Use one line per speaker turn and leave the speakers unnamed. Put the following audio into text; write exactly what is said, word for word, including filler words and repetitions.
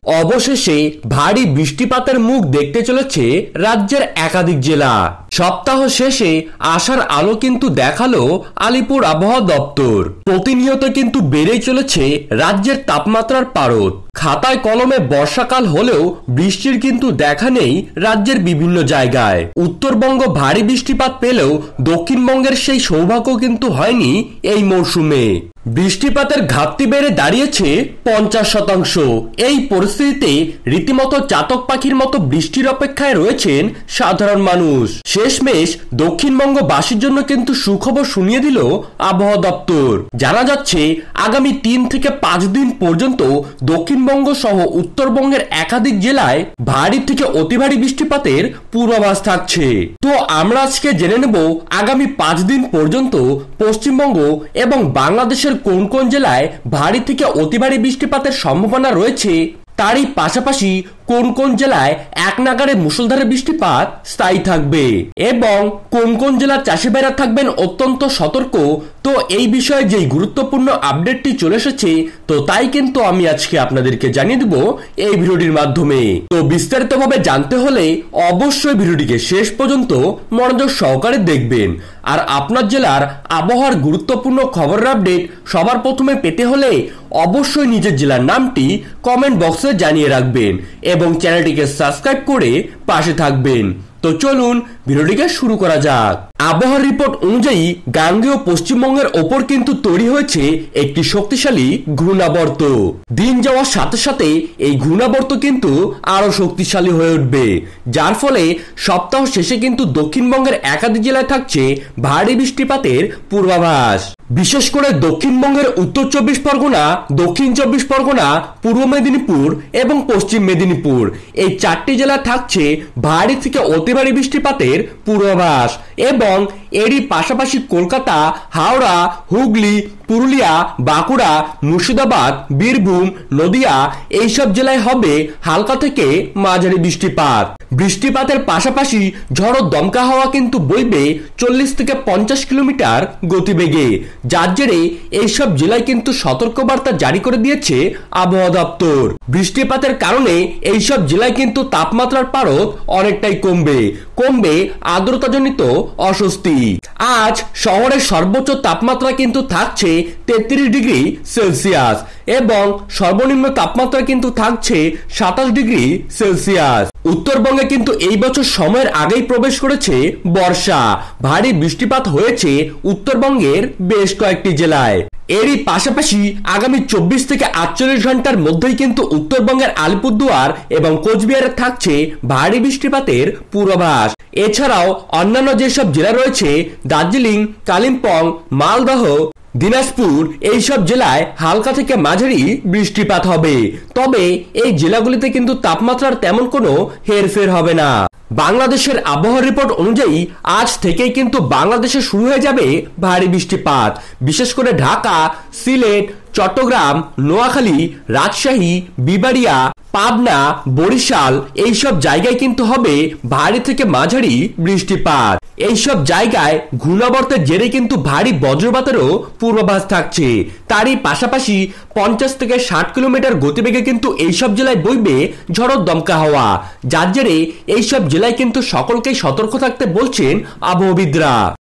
অবশেষে ভারী বৃষ্টিপাতের মুখ দেখতে চলেছে রাজ্যের একাধিক জেলা। সপ্তাহ শেষে আশার আলো কিন্তু দেখালো আলিপুর আবহাওয়া দপ্তর। প্রতিনিয়ত কিন্তু বেড়েই চলেছে রাজ্যের তাপমাত্রার পারদ। খাতায় কলমে বর্ষাকাল হলেও বৃষ্টির কিন্তু দেখা নেই রাজ্যের বিভিন্ন জায়গায়। উত্তরবঙ্গ ভারী বৃষ্টিপাত পেলেও দক্ষিণবঙ্গের সেই সৌভাগ্য কিন্তু হয়নি এই মৌসুমে। বৃষ্টিপাতের ঘাটতি বেড়ে দাঁড়িয়েছে পঞ্চাশ শতাংশ। এই পরিস্থিতিতে রীতিমতো চাতক পাখির মতো বৃষ্টির অপেক্ষায় রয়েছেন সাধারণ মানুষ। শেষমেশ দক্ষিণবঙ্গবাসীর জন্য কিন্তু সুখবর শুনিয়ে দিল আবহাওয়া দপ্তর। জানা যাচ্ছে আগামী তিন থেকে পাঁচ দিন পর্যন্ত দক্ষিণবঙ্গ সহ উত্তরবঙ্গের একাধিক জেলায় ভারী থেকে অতি ভারী বৃষ্টিপাতের পূর্বাভাস থাকছে। তো আমরা আজকে জেনে নেব আগামী পাঁচ দিন পর্যন্ত পশ্চিমবঙ্গ এবং বাংলাদেশের কোন কোন জেলায় ভারী থেকে অতি ভারী বৃষ্টিপাতের সম্ভাবনা রয়েছে, তারই পাশাপাশি কোন কোন জেলায় এক নাগাড়ে মুষলধারে বৃষ্টিপাত স্থায়ী থাকবে এবং কোন কোন জেলার চাষি ভাইরা থাকবেন অত্যন্ত সতর্ক। তো এই বিষয়ে যেই গুরুত্বপূর্ণ আপডেটটি চলে এসেছে, তো তাই কিন্তু আমি আজকে আপনাদেরকে জানিয়ে দেব এই ভিডিওটির মাধ্যমে। তো বিস্তারিতভাবে জানতে হলে অবশ্যই ভিডিওটিকে শেষ পর্যন্ত মনোযোগ সহকারে দেখবেন। আর আপনার জেলার আবহাওয়ার গুরুত্বপূর্ণ খবরের আপডেট সবার প্রথমে পেতে হলে অবশ্যই নিজের জেলার নামটি কমেন্ট বক্সে জানিয়ে রাখবেন এবং চ্যানেলটিকে সাবস্ক্রাইব করে পাশে থাকবেন। তো চলুন ভিডিওটিকে শুরু করা যাক। আবহাওয়ার রিপোর্ট অনুযায়ী গাঙ্গেয় পশ্চিমবঙ্গের ওপর কিন্তু তৈরি হয়েছে একটি শক্তিশালী ঘূর্ণাবর্ত। দিন যাওয়ার সাথে সাথে এই ঘূর্ণাবর্ত কিন্তু আরো শক্তিশালী হয়ে উঠবে, যার ফলে সপ্তাহ শেষে কিন্তু দক্ষিণবঙ্গের একাধিক জেলায় থাকছে ভারী বৃষ্টিপাতের পূর্বাভাস। বিশেষ করে দক্ষিণবঙ্গের উত্তর চব্বিশ পরগনা, দক্ষিণ চব্বিশ পরগনা, পূর্ব মেদিনীপুর এবং পশ্চিম মেদিনীপুর এই চারটি জেলা থাকছে ভারী থেকে অতি ভারী বৃষ্টিপাতের পূর্বাভাস। এবং এরই পাশাপাশি কলকাতা, হাওড়া, হুগলি, পুরুলিয়া, বাঁকুড়া, মুর্শিদাবাদ, বীরভূম, নদিয়া এইসব জেলায় হবে হালকা থেকে মাঝারি বৃষ্টিপাত। বৃষ্টিপাতের পাশাপাশি ঝড়ো দমকা হাওয়া কিন্তু বইবে চল্লিশ থেকে পঞ্চাশ কিলোমিটার গতিবেগে, যার জেরে এইসব জেলায় কিন্তু সতর্কবার্তা জারি করে দিয়েছে আবহাওয়া দপ্তর। বৃষ্টিপাতের কারণে এইসব জেলায় কিন্তু তাপমাত্রার পারদ অনেকটাই কমবে কমবে আর্দ্রতাজনিত অস্বস্তি। আজ শহরের সর্বোচ্চ তাপমাত্রা কিন্তু থাকছে তেত্রিশ ডিগ্রি সেলসিয়াস এবং সর্বনিম্ন তাপমাত্রা কিন্তু থাকছে সাতাশ ডিগ্রি সেলসিয়াস। উত্তরবঙ্গে কিন্তু এই বছর সময়ের আগেই প্রবেশ করেছে বর্ষা। ভারী বৃষ্টিপাত হয়েছে উত্তরবঙ্গের বেশ কয়েকটি জেলায়। এরই পাশাপাশি আগামী চব্বিশ থেকে আটচল্লিশ ঘন্টার মধ্যেই কিন্তু উত্তরবঙ্গের আলিপুরদুয়ার এবং কোচবিহারে থাকছে ভারী বৃষ্টিপাতের পূর্বাভাস। এছাড়াও অন্যান্য যেসব জেলা রয়েছে দার্জিলিং, কালিম্পং, মালদহ, দিনাজপুর এইসব জেলায় হালকা থেকে মাঝারি বৃষ্টিপাত হবে। তবে এই জেলাগুলিতে কিন্তু তাপমাত্রার তেমন কোনো হেরফের হবে না। বাংলাদেশের আবহাওয়া রিপোর্ট অনুযায়ী আজ থেকেই কিন্তু বাংলাদেশে শুরু হয়ে যাবে ভারী বৃষ্টিপাত। বিশেষ করে ঢাকা, সিলেট, চট্টগ্রাম, নোয়াখালী, রাজশাহী, বিবাড়িয়া, পাবনা, বরিশাল এইসব জায়গায় কিন্তু হবে ভারী থেকে মাঝারি বৃষ্টিপাত। এইসব জায়গায় ঘূর্ণাবর্তের জেরে কিন্তু ভারী বজ্রপাতেরও পূর্বাভাস থাকছে। তারই পাশাপাশি পঞ্চাশ থেকে ষাট কিলোমিটার গতিবেগে কিন্তু এইসব জেলায় বইবে ঝড়ো দমকা হাওয়া, যার জেরে এইসব জেলায় কিন্তু সকলকেই সতর্ক থাকতে বলছেন আবহাওয়াবিদরা।